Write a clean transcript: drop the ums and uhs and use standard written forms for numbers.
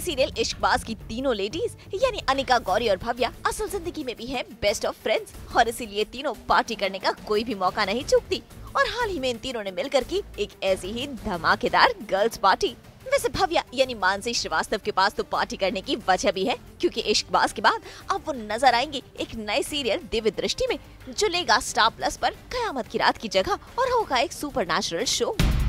Serial Ishqbaaz की तीनों ladies यानी अनिका, गौरी और भव्या असल जिंदगी में भी हैं बेस्ट ऑफ फ्रेंड्स और इसीलिए तीनों पार्टी करने का कोई भी मौका नहीं चूकती। और हाल ही में इन तीनों ने मिलकर की एक ऐसी ही धमाकेदार गर्ल्स पार्टी। वैसे भव्या यानी मानसी श्रीवास्तव के पास तो पार्टी करने की वजह भी है, क्योंकि इश्कबाज के बाद अब वो नजर आएंगे एक नए सीरियल दिव्य दृष्टि में, जो लेगा स्टार प्लस पर कयामत की रात की जगह और होगा एक सुपरनैचुरल शो।